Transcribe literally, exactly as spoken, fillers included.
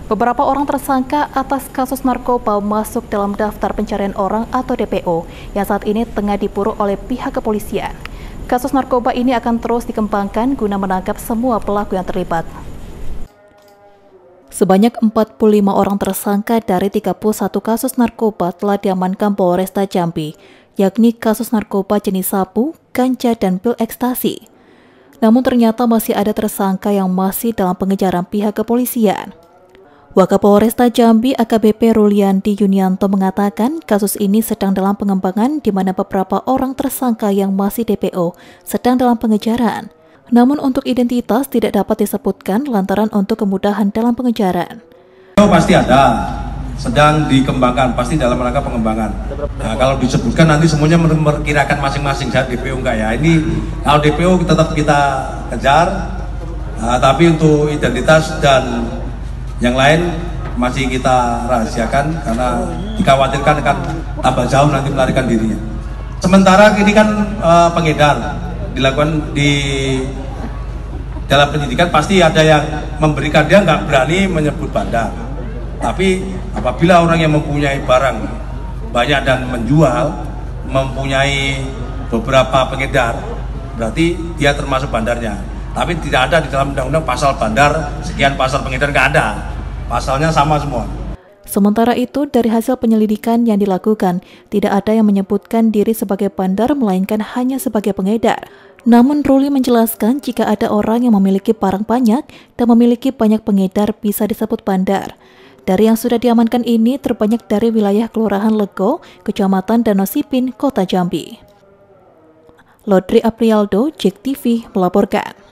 Beberapa orang tersangka atas kasus narkoba masuk dalam daftar pencarian orang atau D P O yang saat ini tengah diburu oleh pihak kepolisian. Kasus narkoba ini akan terus dikembangkan guna menangkap semua pelaku yang terlibat. Sebanyak empat puluh lima orang tersangka dari tiga puluh satu kasus narkoba telah diamankan Polresta Jambi, yakni kasus narkoba jenis sabu, ganja, dan pil ekstasi. Namun ternyata masih ada tersangka yang masih dalam pengejaran pihak kepolisian. Wakapolresta Jambi A K B P Rulianti Yunianto mengatakan kasus ini sedang dalam pengembangan di mana beberapa orang tersangka yang masih D P O sedang dalam pengejaran. Namun untuk identitas tidak dapat disebutkan lantaran untuk kemudahan dalam pengejaran. Pasti ada, sedang dikembangkan, pasti dalam rangka pengembangan. Nah, kalau disebutkan nanti semuanya memperkirakan masing-masing, saya D P O enggak ya. Ini kalau D P O tetap kita kejar, nah, tapi untuk identitas dan yang lain masih kita rahasiakan karena dikhawatirkan akan tambah jauh nanti melarikan dirinya. Sementara ini kan uh, pengedar dilakukan di dalam penyidikan, pasti ada yang memberikan, dia nggak berani menyebut bandar. Tapi apabila orang yang mempunyai barang banyak dan menjual, mempunyai beberapa pengedar, berarti dia termasuk bandarnya. Tapi tidak ada di dalam undang-undang pasal bandar, sekian pasal pengedar, nggak ada. Pasalnya sama semua. Sementara itu, dari hasil penyelidikan yang dilakukan, tidak ada yang menyebutkan diri sebagai bandar, melainkan hanya sebagai pengedar. Namun Ruli menjelaskan jika ada orang yang memiliki barang banyak dan memiliki banyak pengedar bisa disebut bandar. Dari yang sudah diamankan ini terbanyak dari wilayah Kelurahan Lego, Kecamatan Danau Sipin, Kota Jambi. Lodri Aprialdo, J E K T V melaporkan.